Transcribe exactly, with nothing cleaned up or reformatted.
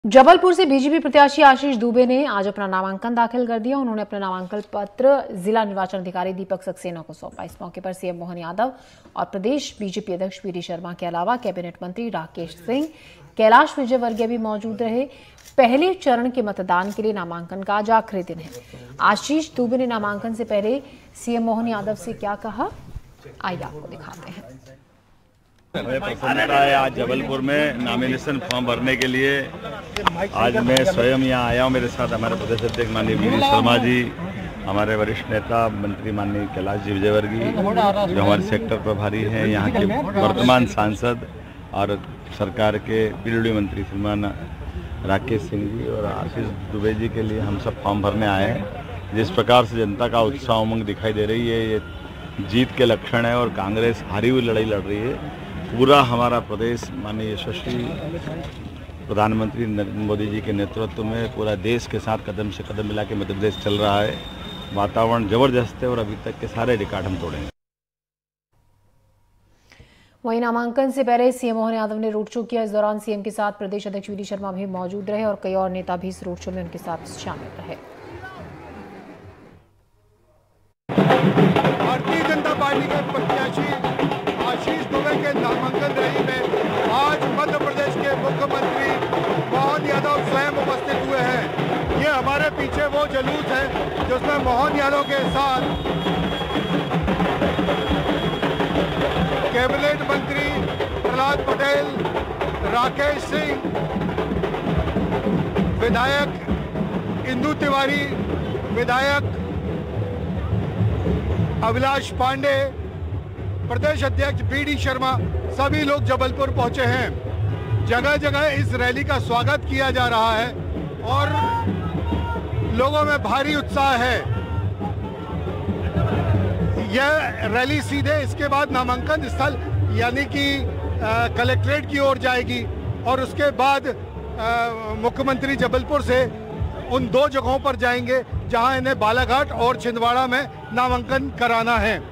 जबलपुर से बीजेपी प्रत्याशी आशीष दुबे ने आज अपना नामांकन दाखिल कर दिया। उन्होंने अपना नामांकन पत्र जिला निर्वाचन अधिकारी दीपक सक्सेना को सौंपा। इस मौके पर सीएम मोहन यादव और प्रदेश बीजेपी अध्यक्ष वी डी शर्मा के अलावा कैबिनेट मंत्री राकेश सिंह, कैलाश विजयवर्गीय भी मौजूद रहे। पहले चरण के मतदान के लिए नामांकन का आज आखिरी दिन है। आशीष दुबे ने नामांकन से पहले सीएम मोहन यादव से क्या कहा, आइए आपको दिखाते हैं। हमें प्रसन्नता है आज जबलपुर में नॉमिनेशन फॉर्म भरने के लिए। आज मैं स्वयं यहाँ आया हूँ। मेरे साथ हमारे प्रदेश अध्यक्ष माननीय वी डी शर्मा जी, हमारे वरिष्ठ नेता मंत्री माननीय कैलाश जी विजयवर्गीय, जो हमारे सेक्टर प्रभारी हैं, यहाँ के वर्तमान सांसद और सरकार के पीडब्ल्यूडी मंत्री श्रीमान राकेश सिंह जी और आशीष दुबे जी के लिए हम सब फॉर्म भरने आए हैं। जिस प्रकार से जनता का उत्साह उमंग दिखाई दे रही है, ये जीत के लक्षण है और कांग्रेस हारी हुई लड़ाई लड़ रही है। पूरा हमारा प्रदेश माननीय यशस्वी प्रधानमंत्री नरेंद्र मोदी जी के नेतृत्व में पूरा देश के साथ कदम से कदम मिला के मध्य प्रदेश चल रहा है। वातावरण जबरदस्त है और अभी तक के सारे रिकॉर्ड हम तोड़े हैं। वहीं नामांकन से पहले सीएम मोहन यादव ने रोड शो किया। इस दौरान सीएम के साथ प्रदेश अध्यक्ष वी डी शर्मा भी मौजूद रहे और कई और नेता भी इस रोड शो में उनके साथ शामिल रहे। भारतीय जनता पार्टी के प्रत्याशी आशीष दुबे के नामांकन रैली में आज मध्य प्रदेश के मुख्यमंत्री मोहन यादव स्वयं उपस्थित हुए हैं। ये हमारे पीछे वो जुलूस है जिसमें मोहन यादव के साथ कैबिनेट मंत्री प्रहलाद पटेल, राकेश सिंह, विधायक इंदू तिवारी, विधायक अभिलाष पांडे, प्रदेश अध्यक्ष वी डी शर्मा, सभी लोग जबलपुर पहुंचे हैं। जगह जगह इस रैली का स्वागत किया जा रहा है और लोगों में भारी उत्साह है। यह रैली सीधे इसके बाद नामांकन स्थल यानी कि कलेक्ट्रेट की ओर जाएगी और उसके बाद मुख्यमंत्री जबलपुर से उन दो जगहों पर जाएंगे जहां इन्हें बालाघाट और छिंदवाड़ा में नामांकन कराना है।